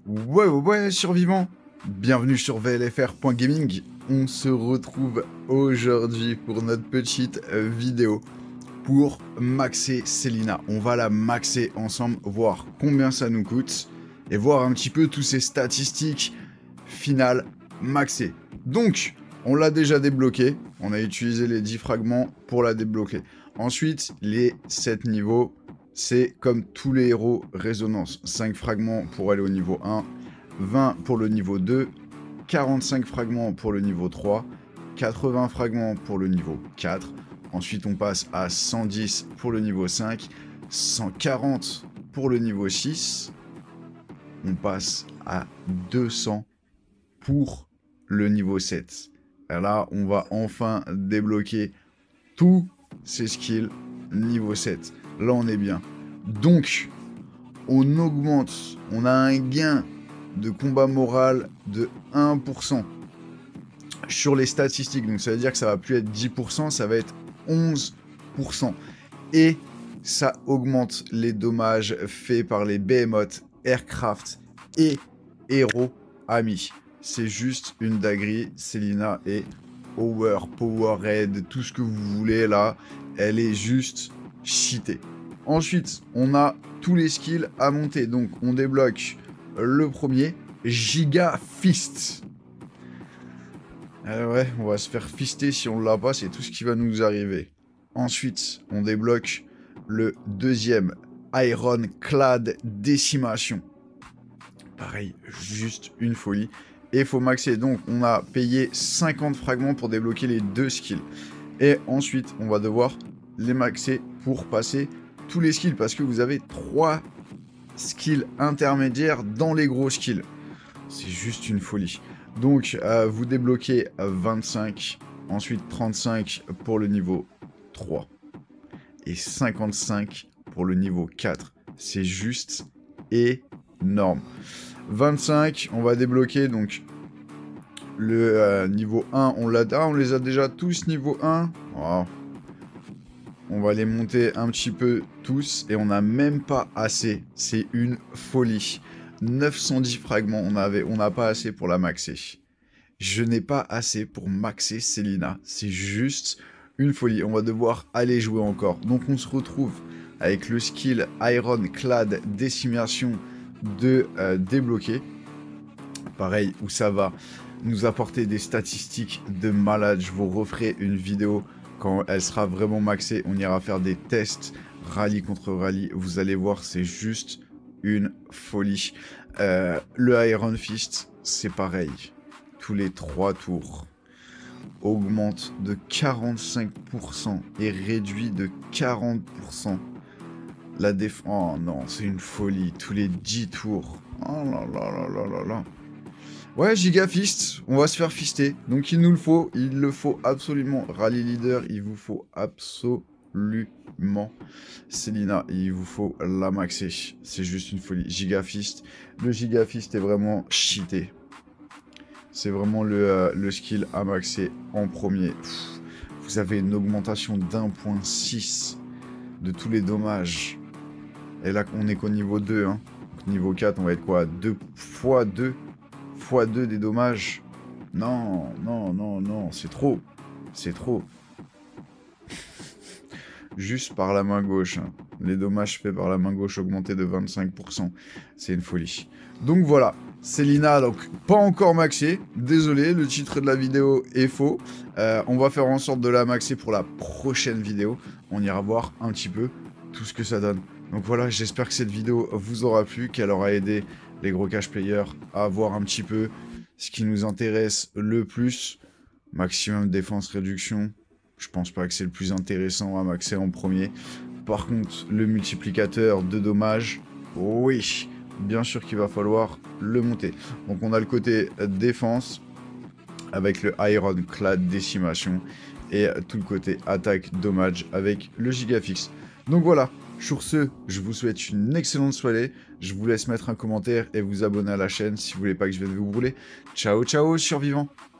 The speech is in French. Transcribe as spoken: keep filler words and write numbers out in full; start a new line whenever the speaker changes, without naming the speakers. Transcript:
Ouais, ouais, ouais, survivants. Bienvenue sur V L F R point gaming. On se retrouve aujourd'hui pour notre petite euh, vidéo pour maxer Selina. On va la maxer ensemble, voir combien ça nous coûte et voir un petit peu tous ces statistiques finales maxées. Donc, on l'a déjà débloqué. On a utilisé les dix fragments pour la débloquer. Ensuite, les sept niveaux. C'est comme tous les héros résonance. cinq fragments pour aller au niveau un, vingt pour le niveau deux, quarante-cinq fragments pour le niveau trois, quatre-vingts fragments pour le niveau quatre. Ensuite, on passe à cent dix pour le niveau cinq, cent quarante pour le niveau six. On passe à deux cents pour le niveau sept. Et là, on va enfin débloquer tous ces skills niveau sept. Là, on est bien. Donc, on augmente. On a un gain de combat moral de un pour cent sur les statistiques. Donc, ça veut dire que ça va plus être dix pour cent, ça va être onze pour cent. Et ça augmente les dommages faits par les Behemoth, Aircraft et héros amis. C'est juste une dinguerie. Selina est Power, Powerhead, tout ce que vous voulez là. Elle est juste cheatée. Ensuite, on a tous les skills à monter. Donc, on débloque le premier, Giga Fist. Euh, ouais, on va se faire fister si on l'a pas, c'est tout ce qui va nous arriver. Ensuite, on débloque le deuxième, Iron Clad Décimation. Pareil, juste une folie. Et il faut maxer. Donc, on a payé cinquante fragments pour débloquer les deux skills. Et ensuite, on va devoir les maxer pour passer tous les skills. Parce que vous avez trois skills intermédiaires dans les gros skills. C'est juste une folie. Donc, euh, vous débloquez vingt-cinq. Ensuite, trente-cinq pour le niveau trois. Et cinquante-cinq pour le niveau quatre. C'est juste énorme. vingt-cinq, on va débloquer donc le euh, niveau un, on l'a, ah, on les a déjà tous niveau un. Oh. On va les monter un petit peu tous et on n'a même pas assez, c'est une folie. neuf cent dix fragments, on avait, on n'a pas assez pour la maxer. Je n'ai pas assez pour maxer Selina, c'est juste une folie. On va devoir aller jouer encore. Donc on se retrouve avec le skill Iron Clad Décimation de euh, débloquer. Pareil, où ça va nous apporter des statistiques de malade. Je vous referai une vidéo quand elle sera vraiment maxée. On ira faire des tests rallye contre rallye. Vous allez voir, c'est juste une folie. Euh, le Iron Fist, c'est pareil. Tous les trois tours augmente de quarante-cinq pour cent et réduit de quarante pour cent. La défense... Oh non, c'est une folie. Tous les dix tours. Oh là là là là là là. Ouais, Giga Fist. On va se faire fister. Donc il nous le faut. Il le faut absolument. Rally Leader, il vous faut absolument Selina. Il vous faut la maxer. C'est juste une folie. Giga Fist. Le Giga Fist est vraiment cheaté. C'est vraiment le, euh, le skill à maxer en premier. Pff, vous avez une augmentation d'un point six de tous les dommages. Et là, on est qu'au niveau deux. Hein. Donc, niveau quatre, on va être quoi, deux fois deux fois deux des dommages. Non, non, non, non. C'est trop. C'est trop. Juste par la main gauche. Hein. Les dommages faits par la main gauche augmentés de vingt-cinq pour cent. C'est une folie. Donc voilà. Selina, donc pas encore maxé. Désolé, le titre de la vidéo est faux. Euh, on va faire en sorte de la maxer pour la prochaine vidéo. On ira voir un petit peu tout ce que ça donne. Donc voilà, j'espère que cette vidéo vous aura plu, qu'elle aura aidé les gros cash players à voir un petit peu ce qui nous intéresse le plus. Maximum défense réduction. Je pense pas que c'est le plus intéressant à maxer en premier. Par contre, le multiplicateur de dommages, oui, bien sûr qu'il va falloir le monter. Donc on a le côté défense avec le Iron Clad Décimation et tout le côté attaque dommage avec le Gigafix. Donc voilà, sur ce, je vous souhaite une excellente soirée. Je vous laisse mettre un commentaire et vous abonner à la chaîne si vous voulez pas que je vienne vous brûler. Ciao ciao survivants.